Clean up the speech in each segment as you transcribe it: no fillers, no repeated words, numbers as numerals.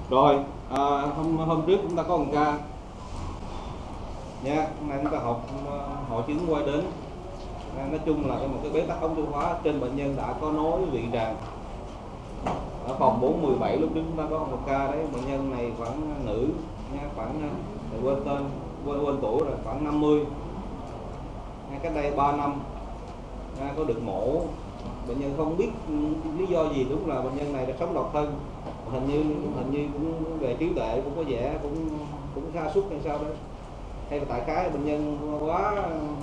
Rồi, hôm trước chúng ta có một ca nha. Hôm nay chúng ta học hội chứng quay đến. Nói chung là một cái bế tắc ống tiêu hóa trên bệnh nhân đã có nối vị tràng. Ở phòng 417 lúc trước chúng ta có một ca đấy, bệnh nhân này khoảng nữ nha, khoảng quên tên, quên tuổi rồi, khoảng 50. Cách đây 3 năm có được mổ. Bệnh nhân không biết lý do gì, đúng là bệnh nhân này đã sống độc thân, hình như cũng về trí tuệ cũng có vẻ cũng sa sút hay sao đấy, hay là tại cái bệnh nhân quá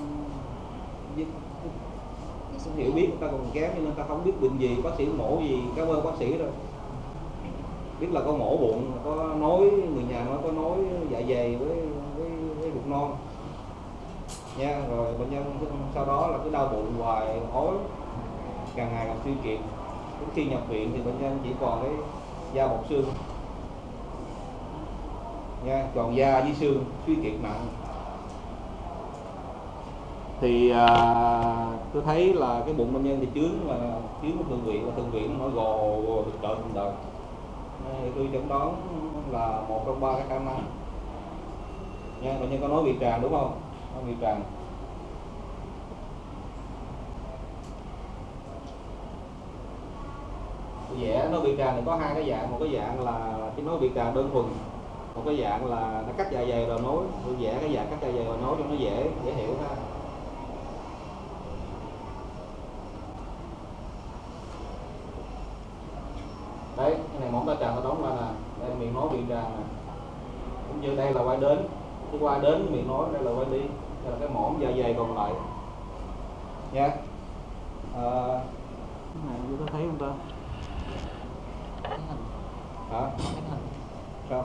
hiểu biết người ta còn kém cho nên ta không biết bệnh gì, bác sĩ mổ gì. Cảm ơn bác sĩ rồi, biết là có mổ bụng, có nối, người nhà nói có nối dạ dày với ruột non nha. Rồi bệnh nhân sau đó là cứ đau bụng hoài, ói, càng ngày càng suy kiệt. Đến khi nhập viện thì bệnh nhân chỉ còn cái da bọc xương nha, còn da với xương, suy kiệt nặng. Thì tôi thấy là cái bụng bệnh nhân thì chướng một thượng viện, và thượng viện nó gồ thực trợ từng đợt. Tôi chẩn đoán là một trong ba cái khả năng nha. Bệnh nhân có nói vị tràng đúng không? Nói vị tràng. Vẽ nói vị tràng thì có hai cái dạng, một cái dạng là cái nói vị tràng đơn thuần, một cái dạng là nó cắt dạ dày rồi nối. Tôi vẽ cái dạng cắt dạ dày rồi nối cho nó dễ hiểu ha. Đấy, cái này mỏng ta tràng ta đóng ra nè, đây là miệng nối vị tràng nè. Cũng như đây là quay đến, cái quay đến miệng nối, đây là quay đi, đây là cái mỏm dạ dày còn lại nha. Cái này chúng ta thấy không ta? Hả? Sao?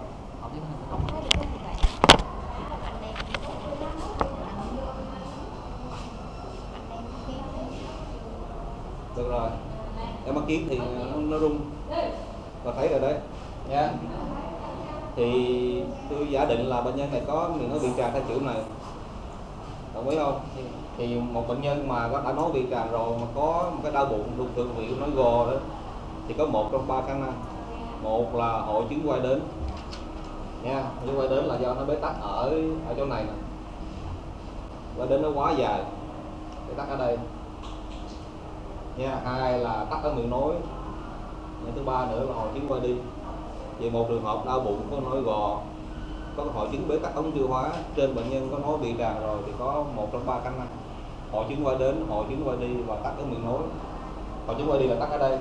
Được rồi, em mắt kiến thì nó rung và thấy rồi đấy nha. Thì tôi giả định là bệnh nhân này có miệng nói vị tràng theo kiểu này, đồng ý không? Thì một bệnh nhân mà đã nói vị tràng rồi mà có một cái đau bụng, đục thượng vị, nói gò đó, thì có một trong ba khả năng. Một là hội chứng quay đến nha, hội chứng quay đến là do nó bế tắc ở chỗ này nè, quay đến nó quá dài, bế tắc ở đây nha. Hai là tắc ở miệng nối. Thứ ba nữa là hội chứng quay đi. Về một trường hợp đau bụng có nổi gò, có hội chứng bế tắc ống tiêu hóa trên bệnh nhân có nối vị tràng rồi thì có một trong ba khả năng: hội chứng quay đến, hội chứng quay đi và tắc ở miệng nối. Hội chứng quay đi là tắc ở đây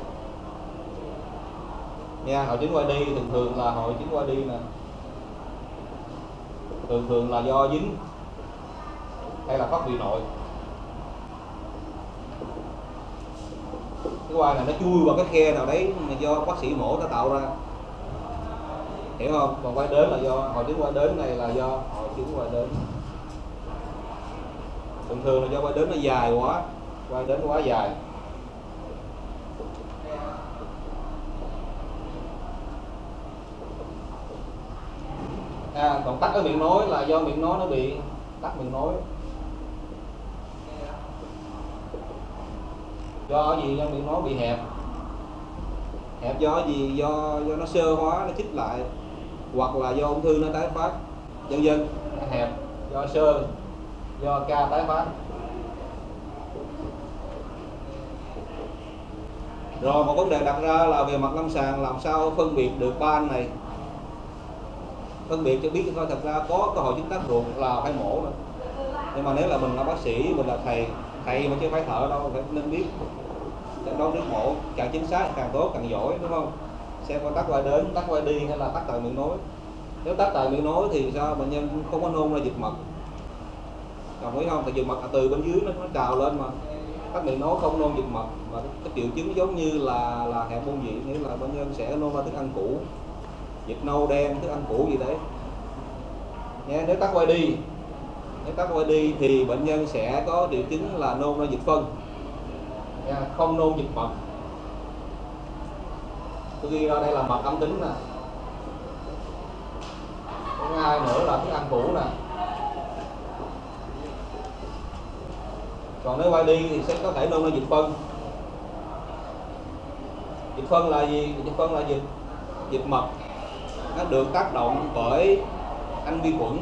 nha. Hội chứng quay đi thường là hội chứng quay đi nè, thường là do dính hay là thoát vị nội. Cái quai này nó chui vào cái khe nào đấy mà do bác sĩ mổ nó tạo ra, hiểu không? Còn quay đến là do hội chứng quay đến này là do hội chứng quay đến. Thường là do quay đến nó dài quá, quay đến quá dài. Còn tắc ở miệng nối là do miệng nối nó bị tắc miệng nối. Do gì? Do miệng nối bị hẹp. Hẹp do gì? Do nó sơ hóa, nó chích lại, hoặc là do ung thư nó tái phát, vân vân. Hẹp do sơ, do ca tái phát. Rồi một vấn đề đặt ra là về mặt lâm sàng làm sao phân biệt được ba anh này, phân biệt cho biết thôi. Thật ra có hội chứng tắc ruột là phải mổ rồi, nhưng mà nếu là mình là bác sĩ, mình là thầy mà chứ phải thợ đâu, phải nên biết chẩn đoán trước mổ, càng chính xác càng tốt càng giỏi, đúng không? Xem có tắc quay đến, tắc quay đi hay là tắc tại miệng nối. Nếu tắc tại miệng nối thì sao? Bệnh nhân không có nôn ra dịch mật, đồng ý không? Tại dịch mật từ bên dưới nó trào lên mà. Tắc miệng nối không nôn dịch mật, mà cái triệu chứng giống như là hẹp môn vị, nghĩa là bệnh nhân sẽ nôn ra thức ăn cũ, dịch nâu đen, thức ăn cũ gì đấy nha. Nếu tắc quay đi thì bệnh nhân sẽ có triệu chứng là nôn ra dịch phân nha, không nôn dịch mật. Tôi ghi ra đây là mật âm tính nè. Thứ hai nữa là thức ăn cũ nè. Còn nếu quay đi thì sẽ có thể nôn ra dịch phân. Dịch phân là gì? Dịch phân là dịch mật. nó được tác động bởi anh vi khuẩn,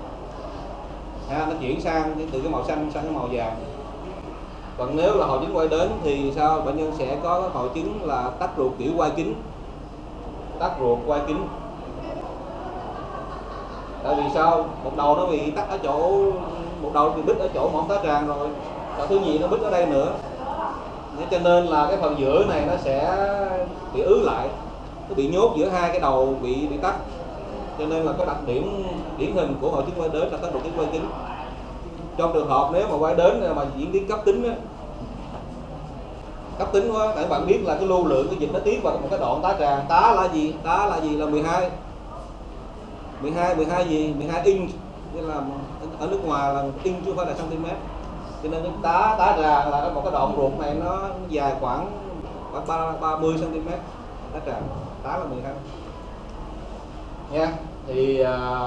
nó chuyển sang từ cái màu xanh sang cái màu vàng. Còn nếu là hội chứng quay đến thì sao? Bệnh nhân sẽ có hội chứng là tắc ruột kiểu quay kính, tắc ruột quay kính. Tại vì sao? Một đầu nó bị tắc ở chỗ, một đầu bị bít ở chỗ mỏm tá tràng rồi, và thứ nhì nó bít ở đây nữa, cho nên là cái phần giữa này nó sẽ bị ứ lại, nó bị nhốt giữa hai cái đầu bị tắc. Cho nên là có đặc điểm điển hình của hội chứng quay đến là tắc ruột kiểu quay kính. Trong trường hợp nếu mà quay đến mà diễn biến cấp tính á, cấp tính quá, tại bạn biết là cái lưu lượng cái dịch nó tiến vào một cái đoạn tá tràng. Tá là gì? Tá là gì? Là 12 gì? 12 inch, như là ở nước ngoài là inch chứ không phải là cm. Cho nên cái tá tràng là một cái đoạn ruột này nó dài khoảng 30 cm. Tá tràng, tá là 12 nha. Thì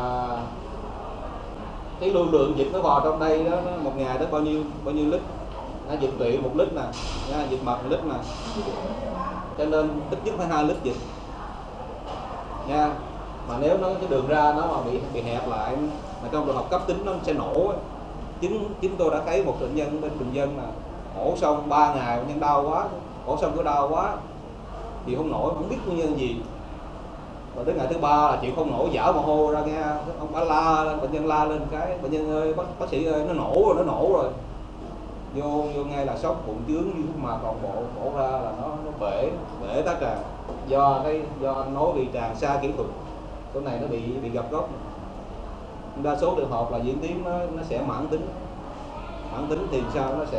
cái lưu lượng dịch nó vào trong đây đó, nó một ngày đó bao nhiêu lít, nó dịch tụy 1 lít nè, dịch mật 1 lít nè, cho nên ít nhất phải 2 lít dịch nha. Mà nếu nó cái đường ra nó mà bị hẹp lại, mà trong trường hợp cấp tính nó sẽ nổ. Chúng tôi đã thấy một bệnh nhân bên Bình Dân là mổ xong 3 ngày bệnh nhân đau quá, mổ xong cứ đau quá thì không nổi, không biết nguyên nhân gì. Và đến ngày thứ 3 là chịu không nổi, dở mồ hôi ra nghe, ông bác la lên, bệnh nhân la lên cái bệnh nhân ơi, bác sĩ ơi, nó nổ rồi. Vô ngay là sốc bụng chướng như mà toàn bộ mổ ra là nó bể tá tràng, do anh nói vì tràng xa kỹ thuật, chỗ này nó bị gập gốc. Đa số trường hợp là diễn tiến nó sẽ mãn tính thì sao nó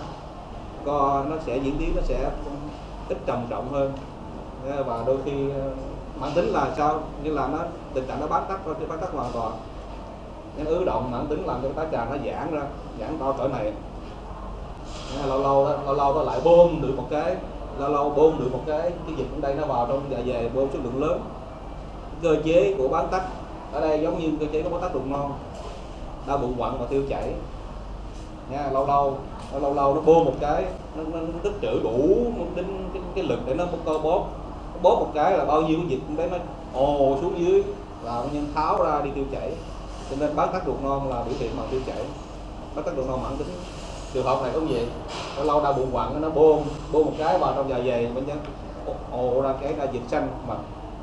sẽ diễn tiến nó sẽ ít trầm trọng hơn. Và đôi khi mãn tính là sao? Như là nó tình trạng nó bán tắc hoàn toàn. Những ứ động mãn tính làm cho tá tràng nó giãn to cỡ này. Lâu lâu nó lại bơm được một cái, cái dịch ở đây nó vào trong dạ dày, bơm số lượng lớn. Cơ chế của bán tắc ở đây giống như cơ chế của bán tắc ruột non, đau bụng quặn và tiêu chảy nha. Lâu lâu nó bơm một cái, nó tích trữ đủ cái lực để nó co bóp một cái là bao nhiêu cái dịch đấy nó ồ xuống dưới, là bệnh nhân tháo ra đi tiêu chảy. Cho nên bán tắc ruột non là biểu hiện bằng tiêu chảy, bán tắc ruột non mãn tính. Trường hợp này cũng vậy, lâu đau bụng quặn nó bơm một cái vào trong dạ dày, bệnh nhân ồ ra cái dịch xanh mà.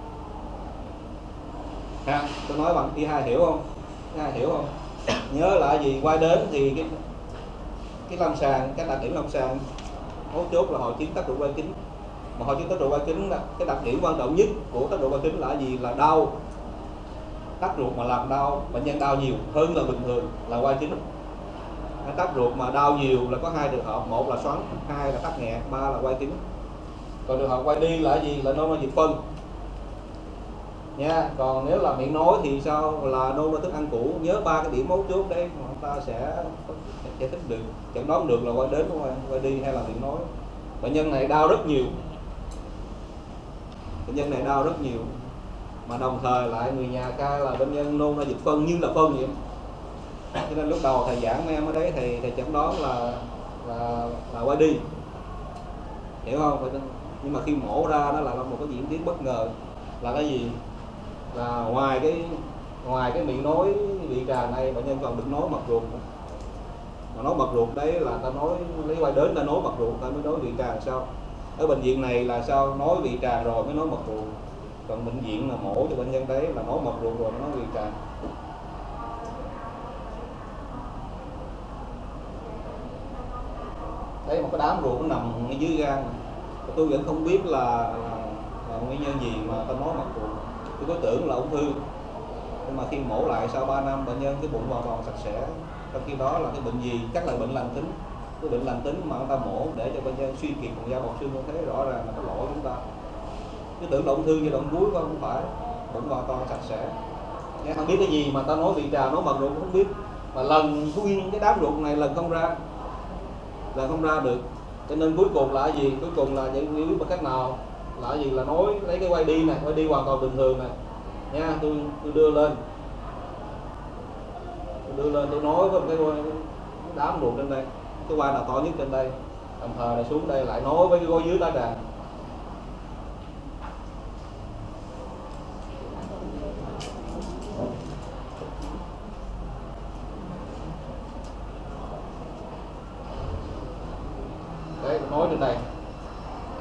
Tôi nói bằng hai hiểu không? Nhớ là gì? Quay đến thì cái lâm sàng, cái đặc điểm lâm sàng mấu chốt là hội chứng tắc ruột quay kính. Mà hội chứng tắc ruột quay kính là cái đặc điểm quan trọng nhất của tắc ruột quay kính là gì? Là đau. Tắc ruột mà làm đau, bệnh nhân đau nhiều hơn là bình thường là quay kính. Tắc ruột mà đau nhiều là có 2 trường hợp, 1 là xoắn, 2 là tắc nghẹt, 3 là quay kính. Còn trường hợp quay đi là gì? Là nôn ra dịch phân nha. Còn nếu là miệng nói thì sao? Là nôn ra thức ăn cũ. Nhớ 3 cái điểm mấu chốt đấy mà chúng ta sẽ giải thích được, chẩn đoán được là quay đến đúng không? Quay đi hay là miệng nói. Bệnh nhân này đau rất nhiều, mà đồng thời lại người nhà khai là bệnh nhân nôn ra dịch phân như là phân vậy. Cho nên lúc đầu thầy giảng em ở đấy thầy chẩn đoán là quay đi, hiểu không? Nhưng mà khi mổ ra nó là một cái diễn tiến bất ngờ. Là cái gì? Là ngoài cái miệng nói bị tràn này, bệnh nhân còn được nói mật ruột. Mà nói mật ruột đấy là ta nói lấy quay đến ta nói mật ruột, ta mới nói bị tràn. Sao ở bệnh viện này là sao nói bị tràn rồi mới nói mật ruột, còn bệnh viện là mổ cho bệnh nhân đấy là nói mật ruột rồi mới nói bị tràn. Thấy một cái đám ruột nó nằm ở dưới gan, tôi vẫn không biết là nguyên nhân gì mà ta nói mật ruột. Tôi có tưởng là ung thư, nhưng mà khi mổ lại sau 3 năm bệnh nhân cái bụng hoàn toàn sạch sẽ. Trong khi đó là cái bệnh gì? Chắc là bệnh lành tính. Cái bệnh lành tính mà người ta mổ để cho bệnh nhân suy kiệt vùng da bọc xương, như thế rõ ràng là cái lỗi chúng ta. Cứ tưởng là ung thư giai đoạn cuối không phải, bụng hoàn toàn sạch sẽ. Nghe không biết cái gì mà ta nói bị trào, nói mật ruột cũng không biết. Mà lần nguyên cái đám ruột này lần không ra được. Cho nên cuối cùng là gì? Cuối cùng là giải quyết bằng cách nào? Là gì? Là nói lấy cái quay đi này, quay đi hoàn toàn bình thường này nha. Tôi đưa lên, tôi nói với cái đám ruột trên đây, cái quai nào to nhất trên đây, đồng thời là xuống đây lại nói với cái gối dưới tá tràng.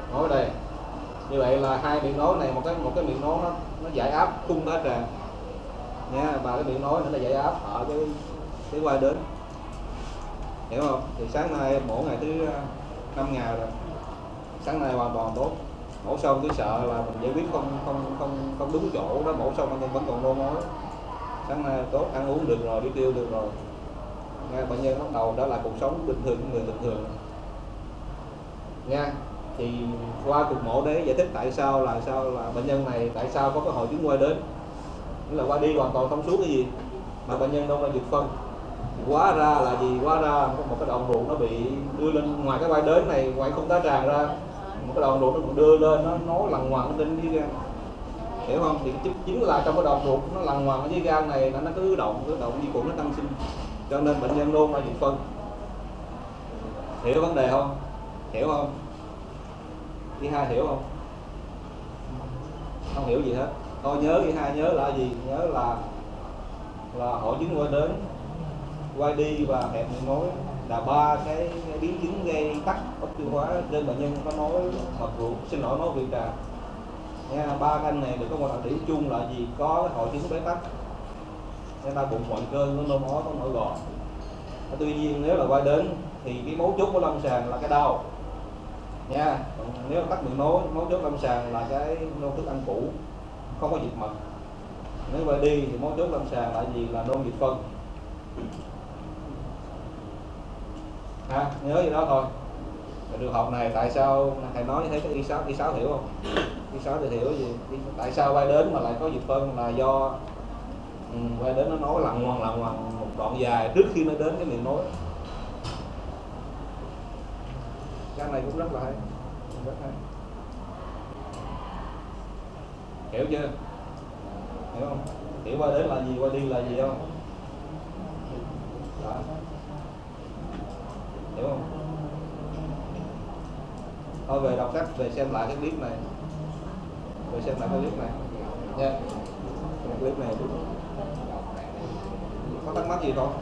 nối đây. Như vậy là hai miệng nối này, một cái miệng nối nó giải áp khung tá tràng nha, và cái miệng nối nữa là giải áp ở cái quai đến, hiểu không? Thì sáng nay mổ ngày thứ 5 ngày rồi, sáng nay hoàn toàn tốt. Mổ xong cứ sợ là mình giải quyết không đúng chỗ đó, mổ xong bệnh nhân vẫn còn nôn ói. Sáng nay tốt, ăn uống được rồi, đi tiêu được rồi, nghe bệnh nhân bắt đầu trở lại cuộc sống bình thường của người bình thường nha. Thì qua cuộc mổ đấy giải thích tại sao là bệnh nhân này tại sao có cái hội chứng quai đến, nghĩa là qua đi hoàn toàn thông suốt cái gì mà bệnh nhân đâu là dịch phân. Hóa ra là gì? Hóa ra một cái đoạn ruột nó bị đưa lên ngoài cái quai đến này, ngoài không tá tràng ra, một cái đoạn ruột nó đưa lên, nó nối lằn ngoằn trên dưới gan, hiểu không? Thì chính là trong cái đoạn ruột nó lằn ngoằn ở dưới gan này nó cứ động vi khuẩn nó tăng sinh, cho nên bệnh nhân nôn ra dịch phân. Hiểu vấn đề không? Hiểu không? Đi hai hiểu không? Không hiểu gì hết. Thôi nhớ đi hai, nhớ là gì? Nhớ là hội chứng quai đến, quai đi và hẹp miệng nối là ba cái biến chứng gây tắc ốc tiêu hóa trên bệnh nhân có nói mật ruột, xin lỗi nói viêm trà nha. Ba cái này được có một đặc điểm chung là gì? Có cái hội chứng bế tắc, nên ta bụng ngoại cơ, nó nôn ói, có nổi gò. Tuy nhiên nếu là quai đến thì cái mấu chốt của lâm sàng là cái đau nha. Còn nếu tắc miệng nối, mấu chốt lâm sàng là cái nôn thức ăn cũ, không có dịch mật. Nếu quai đi thì mấu chốt lâm sàng là gì? Là nôn dịch phân. Nhớ gì đó thôi. Đường học này tại sao thầy nói như thế, cái y sáu hiểu không? Y sáu thì hiểu gì? Tại sao quay đến mà lại có dịch phân là do quay đến nó nói lằn ngoằn một đoạn dài trước khi nó đến cái miệng nối. Cái này cũng rất là hay, rất hay. Hiểu chưa? Hiểu không? Hiểu quay đến là gì, quay đi là gì không? Đó. Hiểu không? Thôi về đọc sách, về xem lại cái clip này, về xem lại cái clip này nha. Cái clip này đúng. Có thắc mắc gì không?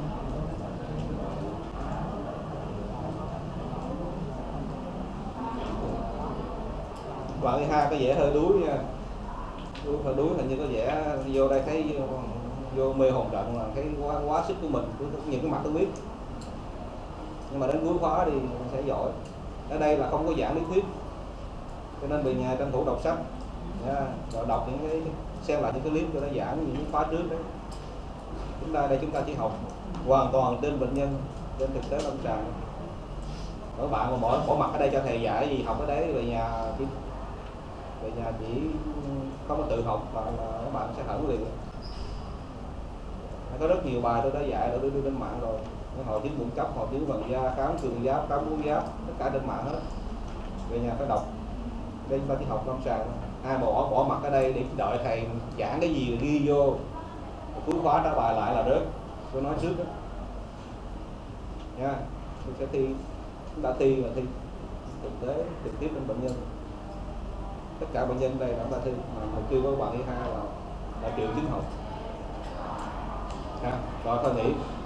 Bạn thứ hai có vẻ hơi đuối nha, hơi đuối, hình như có vẻ vô đây thấy vô mê hồn trận là cái quá sức của mình, những cái mặt tôi biết. Nhưng mà đến cuối khóa thì mình sẽ giỏi. Ở đây là không có giảng lý thuyết, cho nên về nhà tranh thủ đọc sách nha, rồi đọc những cái, xem lại những cái clip cho nó giảng những khóa trước đấy. Chúng ta chỉ học hoàn toàn trên bệnh nhân, trên thực tế lâm sàng. Các bạn mà bỏ mặt ở đây cho thầy dạy gì học ở đấy, về nhà chỉ không có tự học và các bạn sẽ hỏng liền. Có rất nhiều bài tôi đã dạy, tôi đưa trên mạng rồi. Hội chứng bụng cấp, hội chứng vần da, khám cường giáp, khám bú giáp, tất cả trên mạng hết. Về nhà phải đọc. Đây chúng ta chỉ học lâm sàng. Ai mà bỏ mặt ở đây để đợi thầy giảng cái gì ghi vô, cuối khóa trả bài lại là rớt. Tôi nói trước đó nha. Tôi sẽ thi, chúng ta thi là thi thực tế trực tiếp trên bệnh nhân. Tất cả bệnh nhân đây là chúng ta thi, mà chưa có bạn thứ hai là triệu chứng học. Rồi thôi nghỉ.